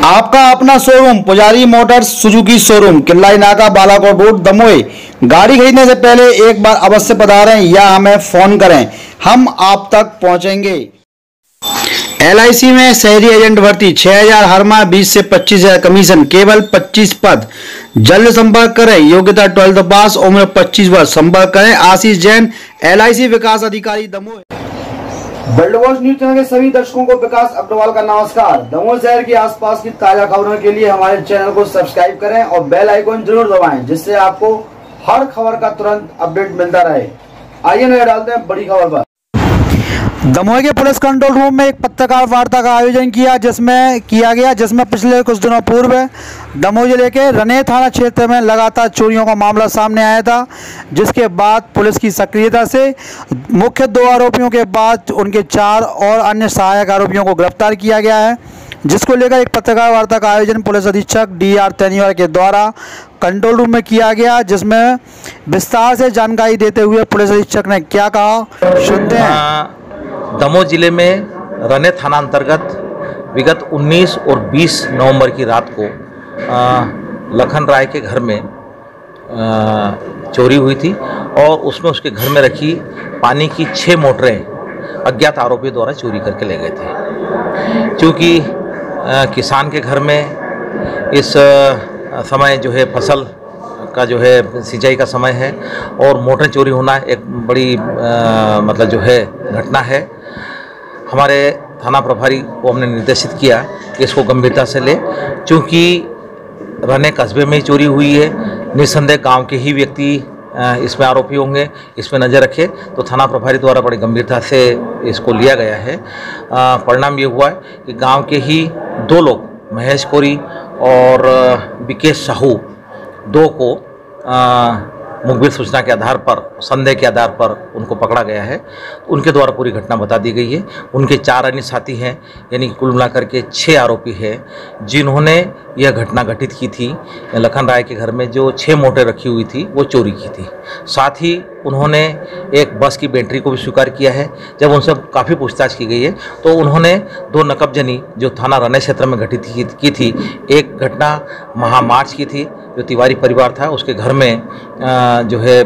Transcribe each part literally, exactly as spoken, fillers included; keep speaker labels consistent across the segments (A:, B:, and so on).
A: आपका अपना शोरूम पुजारी मोटर्स सुजुकी शोरूम किल्लाई नाका बालाकोट रोड दमोह। गाड़ी खरीदने से पहले एक बार अवश्य पधारें या हमें फोन करें, हम आप तक पहुंचेंगे। एल आई सी में शहरी एजेंट भर्ती छह हज़ार हर माह, बीस से पच्चीस हज़ार कमीशन, केवल पच्चीस पद। जल्द संपर्क करें। योग्यता ट्वेल्थ पास, उम्र पच्चीस वर्ष। संपर्क करें आशीष Jain, L I C Vikas Adhikari Damoh. World watch news channel के सभी दर्शकों को विकास अग्रवाल का नमस्कार। दमोह शहर के आसपास की ताजा खबरों के लिए हमारे चैनल को सब्सक्राइब करें और बेल आइकन जरूर दबाएं, जिससे आपको हर खबर का तुरंत अपडेट मिलता रहे। आइए नजर डालते हैं बड़ी खबर पर। दमोह के पुलिस कंट्रोल रूम में एक पत्रकार वार्ता का आयोजन किया जिसमें किया गया जिसमें पिछले कुछ दिनों पूर्व दमोह जिले के रनेह थाना क्षेत्र में लगातार चोरियों का मामला सामने आया था, जिसके बाद पुलिस की सक्रियता से मुख्य दो आरोपियों के बाद उनके चार और अन्य सहायक आरोपियों को गिरफ्तार किया गया है, जिसको लेकर एक पत्रकार वार्ता का आयोजन पुलिस अधीक्षक डी आर तेनीवाल के द्वारा कंट्रोल रूम में किया गया, जिसमें विस्तार से जानकारी देते हुए पुलिस अधीक्षक ने क्या कहा, सुनते हैं।
B: दमोह जिले में रनेह थाना अंतर्गत विगत उन्नीस और बीस नवंबर की रात को आ, लखन राय के घर में आ, चोरी हुई थी और उसमें उसके घर में रखी पानी की छः मोटरें अज्ञात आरोपियों द्वारा चोरी करके ले गए थे। क्योंकि किसान के घर में इस आ, समय जो है फसल का जो है सिंचाई का समय है और मोटर चोरी होना एक बड़ी आ, मतलब जो है घटना है। हमारे थाना प्रभारी को हमने निर्देशित किया कि इसको गंभीरता से ले, क्योंकि रनेह कस्बे में ही चोरी हुई है, निस्संदेह गांव के ही व्यक्ति इसमें आरोपी होंगे, इसमें नज़र रखे। तो थाना प्रभारी द्वारा बड़ी गंभीरता से इसको लिया गया है। परिणाम ये हुआ है कि गांव के ही दो लोग, महेश कोरी और विकेश साहू, दो को मुखबिर सूचना के आधार पर, संदेह के आधार पर उनको पकड़ा गया है। उनके द्वारा पूरी घटना बता दी गई है। उनके चार अन्य साथी हैं, यानी कुल मिलाकर के छः आरोपी हैं जिन्होंने यह घटना घटित की थी। लखन राय के घर में जो छः मोटर रखी हुई थी वो चोरी की थी। साथ ही उन्होंने एक बस की बैटरी को भी स्वीकार किया है। जब उनसे काफ़ी पूछताछ की गई है तो उन्होंने दो नकबजनी जो थाना रनेह क्षेत्र में घटित की थी, एक घटना महामार्च की थी जो तिवारी परिवार था, उसके घर में जो है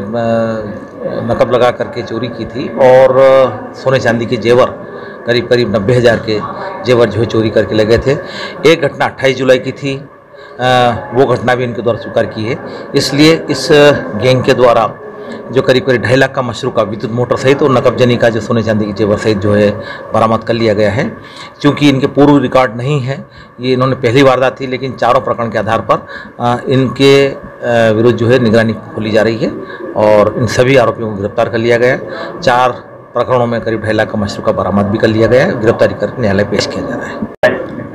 B: नकब लगा करके चोरी की थी और सोने चांदी के जेवर करीब करीब नब्बे हज़ार के जेवर जो है चोरी करके ले गए थे। एक घटना अट्ठाईस जुलाई की थी, वो घटना भी इनके द्वारा स्वीकार की है। इसलिए इस गैंग के द्वारा जो करीब करीब ढाई लाख का मशरू का विद्युत मोटर सहित और नकबजनी का जो सोने चांदी की जेवर सहित जो है बरामद कर लिया गया है। क्योंकि इनके पूर्व रिकॉर्ड नहीं है, ये इन्होंने पहली वारदात थी, लेकिन चारों प्रकरण के आधार पर इनके विरुद्ध जो है निगरानी खोली जा रही है और इन सभी आरोपियों को गिरफ्तार कर लिया गया है। चार प्रकरणों में करीब ढाई लाख का मशरू का बरामद भी कर लिया गया है। गिरफ्तारी कर न्यायालय पेश किया जा रहा है।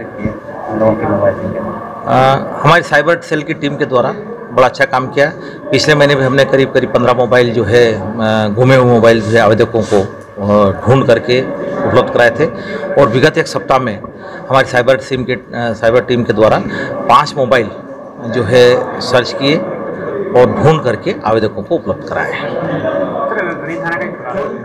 B: आ, हमारी साइबर सेल की टीम के द्वारा बड़ा अच्छा काम किया। पिछले महीने भी हमने करीब करीब पंद्रह मोबाइल जो है घूमे हुए मोबाइल जो है आवेदकों को ढूंढ करके उपलब्ध कराए थे और विगत एक सप्ताह में हमारी साइबर टीम के साइबर टीम के द्वारा पाँच मोबाइल जो है सर्च किए और ढूंढ करके आवेदकों को उपलब्ध कराए।